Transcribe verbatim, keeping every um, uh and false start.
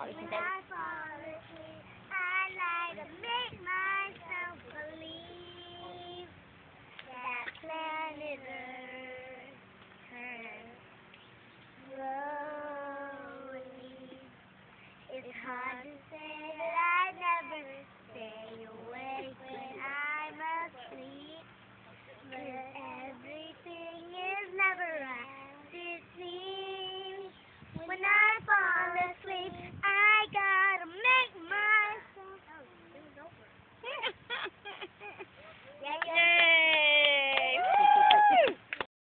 fall When asleep. I fall asleep, I like to make myself believe that planet Earth turns slowly. It's hard to say that